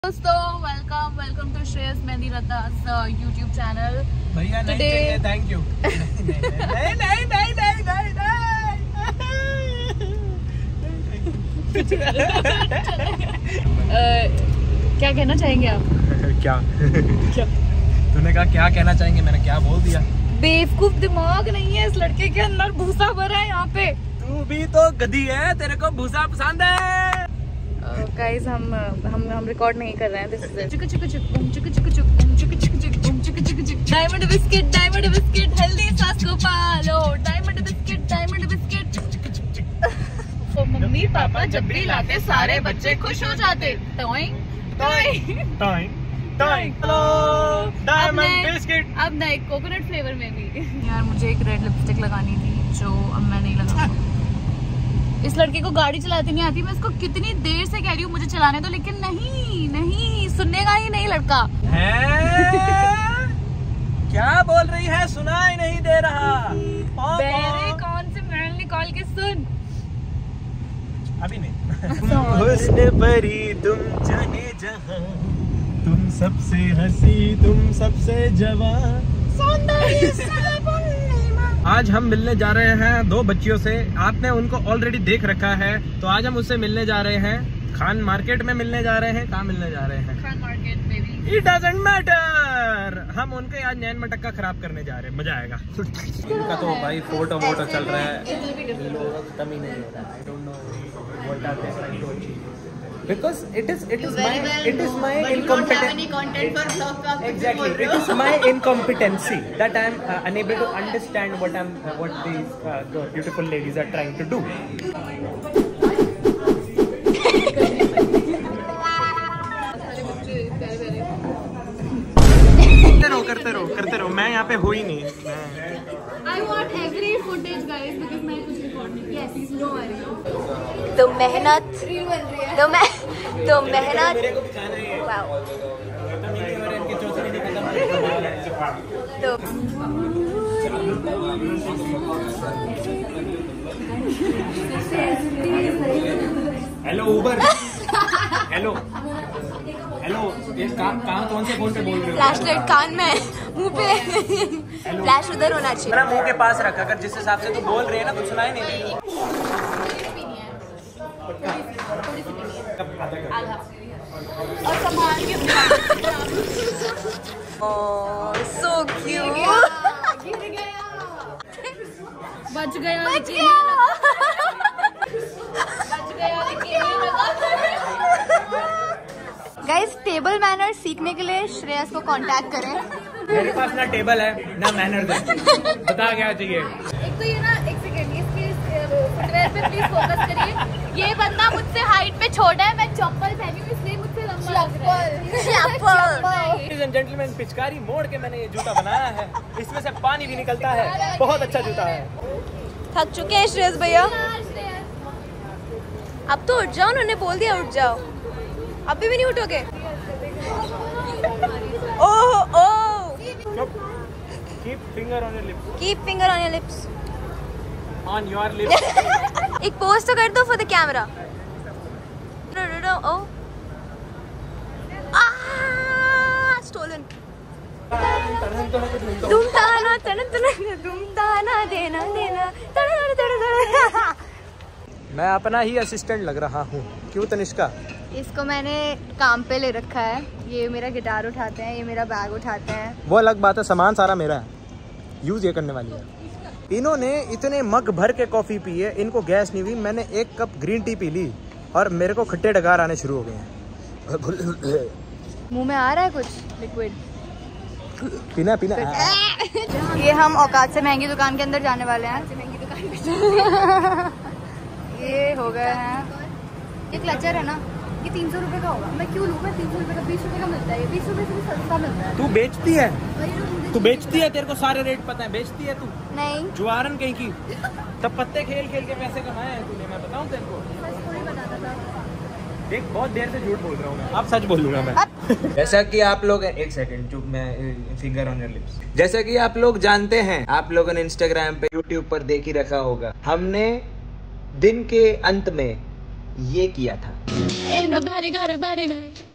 दोस्तों welcome to Shreyas मेहंदी रत्तास यूट्यूब चैनल। भैया नहीं चाहिए, थैंक यू। क्या कहना चाहेंगे आप? क्या तूने कहा क्या कहना चाहेंगे, मैंने क्या बोल दिया? बेवकूफ दिमाग नहीं है इस लड़के के अंदर, भूसा भरा है यहाँ पे। तू भी तो गधी है, तेरे को भूसा पसंद है। गाइस हम रिकॉर्ड नहीं कर रहे हैं। This is diamond biscuit healthy सास को पालो। डायमंड बिस्किट तो मम्मी पापा जब भी लाते सारे बच्चे खुश हो जाते। Diamond biscuit. अब नए कोकोनट फ्लेवर में भी। यार मुझे एक रेड लिपस्टिक लगानी थी जो अब मैं नहीं लगाऊंगी। इस लड़के को गाड़ी चलाती नहीं आती। मैं इसको कितनी देर से कह रही हूँ मुझे चलाने दो, लेकिन नहीं सुननेगा ही नहीं लड़का। क्या बोल रही है, सुना ही नहीं दे रहा। बेरे कौन से मैल निकाल के सुन। अभी नहीं। हुस्न परी तुम जाने जहां, तुम सबसे हंसी तुम सबसे जवान। आज हम मिलने जा रहे हैं दो बच्चियों से। आपने उनको ऑलरेडी देख रखा है, तो आज हम उससे मिलने जा रहे हैं। खान मार्केट में मिलने जा रहे हैं। कहाँ मिलने जा रहे हैं? खान मार्केट में भी। It doesn't matter। हम उनके आज नैन मटक्का खराब करने जा रहे हैं, मजा आएगा। इनका तो भाई फोटो चल रहा है, कमी नहीं हो रहा। I don't know what are they trying to achieve because it is my incompetence. Exactly, it is my incompetency that I am unable to understand what these beautiful ladies are trying to do. करते रहो। मैं यहाँ पे हुई नहीं। I want every footage guys because मैं कुछ record नहीं किया। Yes, no worry। तो मेहनत मेरे को भी खाना ही है। वाओ। हेलो उबर। हेलो ये कहाँ कौन से फोन पे बोल रहे हो? फ्लैश लाइट कान में, मुंह पे फ्लैश उधर होना चाहिए। मेरा मुंह के पास रखा कर, जिस हिसाब से तू बोल रही है ना, कुछ सुना ही नहीं। और संभाल के सो क्यूट। गिर गया। बच गया गाइस टेबल मैनर सीखने के लिए श्रेयस को कांटेक्ट करें। मेरे पास ना टेबल है ना मैनर। बता क्या चाहिए? एक तो ये ना, एक सेकंड, इसके फुटवेयर पे प्लीज फोकस करिए। ये बंदा मुझसे हाइट पे छोटा है, मैं चप्पल पहनी हूँ इसलिए मुझसे लंबा लग रहा है। लेडीज एंड जेंटलमैन, पिचकारी मोड़ के मैंने ये जूता बनाया है। इसमें से पानी भी निकलता है। बहुत अच्छा जूता है। थक चुके हैं श्रेयस भैया, अब तो उठ जाओ। उन्होंने बोल दिया उठ जाओ, अभी भी नहीं उठोगे? Oh keep finger on your lips. Keep finger on your lips. On your lips. एक पोज तो कर दो for the camera. Oh stolen. तुम ताना देना मैं अपना ही असिस्टेंट लग रहा हूँ। क्यों तनिष्का? इसको मैंने काम पे ले रखा है। ये मेरा गिटार उठाते हैं, ये मेरा बैग उठाते हैं। वो अलग बात है, सामान सारा मेरा है, यूज ये करने वाली है। इन्होंने इतने मग भर के कॉफी पी है, इनको गैस नहीं हुई। मैंने एक कप ग्रीन टी पी ली और मेरे को खट्टे डकार आने शुरू हो गए हैं। मुंह में आ रहा है कुछ लिक्विड। पीना ये हम औकात से महंगी दुकान के अंदर जाने वाले हैं। ये हो गए हैं। ये क्लचर है ना, ये 300 रुपए का होगा। मैं क्यों लूँ? मैं 300 रुपए का, 20 रुपए का मिलता है। ये 20 रुपए से भी सस्ता मिलता है। तू बेचती है? तेरे को सारे रेट पता है। बेचती है तू? नहीं, जुआरन कहीं की। तब पत्ते खेल के पैसे कमाए हैं तूने, मैं बताऊं तेरे को। देख, बहुत देर से झूठ बोल रहा हूँ मैं, अब सच बोलूंगा मैं। जैसा कि आप लोग, एक सेकंड चुप, मैं फिंगर ऑन योर लिप्स। जैसा कि आप लोग जानते हैं, आप लोगों ने इंस्टाग्राम पे, यूट्यूब पर देख ही रखा होगा, हमने दिन के अंत में ये किया था।